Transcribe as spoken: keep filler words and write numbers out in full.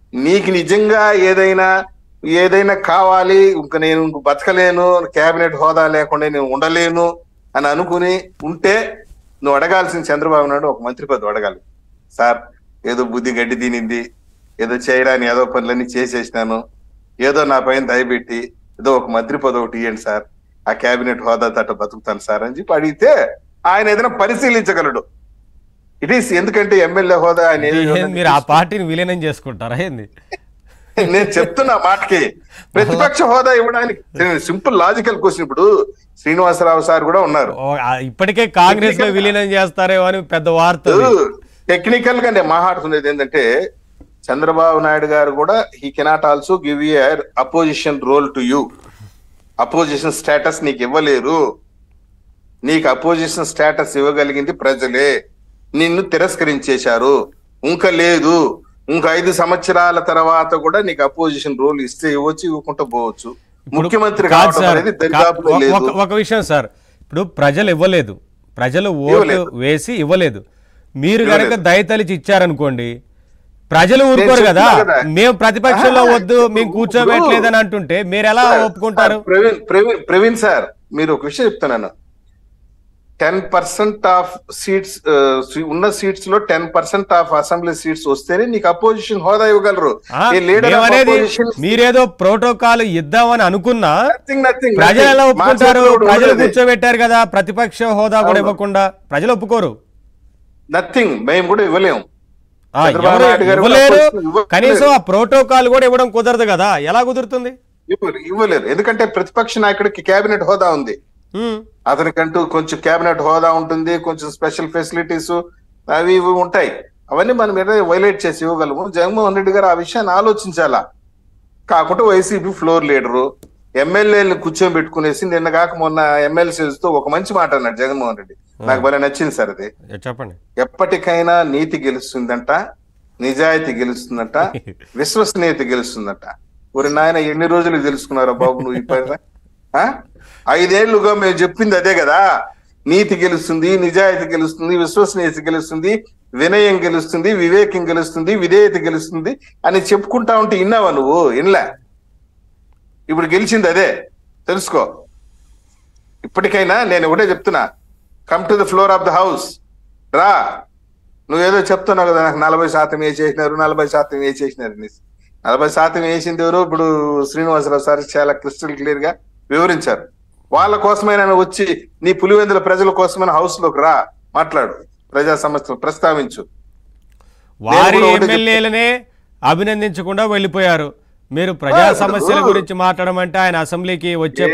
నీకు నిజంగా ఏదైనా ఏదైనా కావాలి, ఇంక నేను ఇంక బతకలేను, కేబినెట్ హోదా లేకుండా నేను ఉండలేను అని అనుకుని ఉంటే నువ్వు అడగాల్సిన చంద్రబాబు నాయుడు ఒక మంత్రి పదవి అడగాలి. సార్ ఏదో బుద్ధి గడ్డి తినింది, ఏదో చేయరాని ఏదో పనులన్నీ చేసేసినాను, ఏదో నా పైన దయపెట్టి ఏదో ఒక మంత్రి పదవి ఒకటి ఇవ్వండి సార్, ఆ కేబినెట్ హోదా తట్ట బతుకుతాను సార్ అని చెప్పి అడిగితే ఆయన ఏదైనా పరిశీలించగలడు. ఇట్ ఈస్ ఎందుకంటే ఎమ్మెల్యే హోదా ఆయన మీరు ఆ పార్టీని విలీనం చేసుకుంటారా ఏంది? నేను చెప్తున్నా మాటకి ప్రతిపక్ష హోదా ఇవ్వడానికి సింపుల్ లాజికల్ క్వశ్చన్. ఇప్పుడు శ్రీనివాసరావు సార్ కూడా ఉన్నారు, ఇప్పటికే కాంగ్రెస్ లో విలీనం చేస్తారేమో అని పెద్ద వార్త. టెక్నికల్ గా నేను మాట్లాడుతున్నది ఏంటంటే చంద్రబాబు నాయుడు గారు కూడా he cannot also give you opposition role to you. Opposition status నీకు ఇవ్వలేరు. నీకు అపోజిషన్ స్టేటస్ ఇవ్వగలిగింది ప్రజలే, నిన్ను తిరస్కరించేశారు. ఇంకా లేదు, ఇంకా ఐదు సంవత్సరాల తర్వాత కూడా నీకు అపోజిషన్ రోల్ ఇస్తే ఇవ్వచ్చు, ఇవ్వకుండా పోవచ్చు. ముఖ్యమంత్రి ఒక విషయం సార్, ఇప్పుడు ప్రజలు ఇవ్వలేదు, ప్రజలు ఓటు వేసి ఇవ్వలేదు, మీరు కనుక దయతలిచి ఇచ్చారనుకోండి ప్రజలు ఊరుకోరు కదా. మేము ప్రతిపక్షంలో వద్దు, మేము కూర్చోబెట్టలేదని అంటుంటే మీరు ఎలా ఒప్పుకుంటారు? ప్రవీణ్ ప్రవీణ్ ప్రవీణ్ సార్, మీరు ఒక విషయం చెప్తున్నాను. టెన్ పర్సెంట్ ఆఫ్ సీట్స్ ఉన్న సీట్స్ లో ten percent of assembly seats వస్తేనే నీకు అపోజిషన్ హోదా ఇవ్వగలరు. మీరేదో ప్రోటోకాల్ ఇద్దామని అనుకున్నా ప్రజలు ఎలా ఒప్పుకుంటారు? ప్రజలు కూర్చోబెట్టారు కదా, ప్రతిపక్ష హోదా కూడా ఇవ్వకుండా ప్రజలు ఒప్పుకోరు. నథింగ్, మేము కూడా ఇవ్వలేము. ఇవ్వలేరు, కనీసం ఆ ప్రోటోకాల్ కూడా ఇవ్వడం కుదరదు కదా. ఎలా కుదురుతుంది? ఇవ్వలేరు, ఎందుకంటే ప్రతిపక్ష నాయకుడికి కేబినెట్ హోదా ఉంది, అతనికంటూ కొంచెం కేబినెట్ హోదా ఉంటుంది, కొంచెం స్పెషల్ ఫెసిలిటీస్ అవి ఇవి ఉంటాయి. అవన్నీ మనం మీద వైలేట్ చేసి ఇవ్వగలము. జగన్మోహన్ రెడ్డి గారు ఆ విషయాన్ని ఆలోచించాలా. కాకుండా వైసీపీ ఫ్లోర్ లీడరు ఎమ్మెల్యేలను కూర్చోబెట్టుకునేసి నిన్న కాక మొన్న ఎమ్మెల్సీస్ తో ఒక మంచి మాట అన్నాడు జగన్మోహన్ రెడ్డి. నాకు భలే నచ్చింది సార్ అది. చెప్పండి. ఎప్పటికైనా నీతి గెలుస్తుందంట, నిజాయితీ గెలుస్తుందంట, విశ్వసనీయత గెలుస్తుందంట. ఒరి నాయన ఎన్ని రోజులు తెలుసుకున్నారా బాబు నువ్వు ఈ పైన? ఐదేళ్లుగా మేము చెప్పింది అదే కదా. నీతి గెలుస్తుంది, నిజాయితీ గెలుస్తుంది, విశ్వసనీయత గెలుస్తుంది, వినయం గెలుస్తుంది, వివేకం గెలుస్తుంది, విధేయత గెలుస్తుంది అని చెప్పుకుంటా ఉంటే విన్నావా నువ్వు? ఇన్లా ఇప్పుడు గెలిచింది అదే, తెలుసుకో. ఇప్పటికైనా నేను ఒకటే చెప్తున్నా, come to the floor of the house రా. నువ్వేదో చెప్తున్నావు కదా, నాకు నలభై శాతం వేసేసినారు, నలభై శాతం వేసేసినారు. నలభై శాతం వేసింది ఎవరు? ఇప్పుడు శ్రీనివాసరావు సార్ చాలా క్రిస్టల్ క్లియర్ గా వివరించారు. వాళ్ళ కోసమైనా వచ్చి నీ పులివెందుల ప్రజల కోసమైనా హౌస్ లోకి రా, మాట్లాడు, ప్రజా సమస్యలు ప్రస్తావించు. వారి ఎమ్మెల్యేలనే అభినందించకుండా వెళ్ళిపోయారు. మీరు ప్రజా సమస్యల గురించి మాట్లాడమంటే ఆయన అసెంబ్లీకి వచ్చే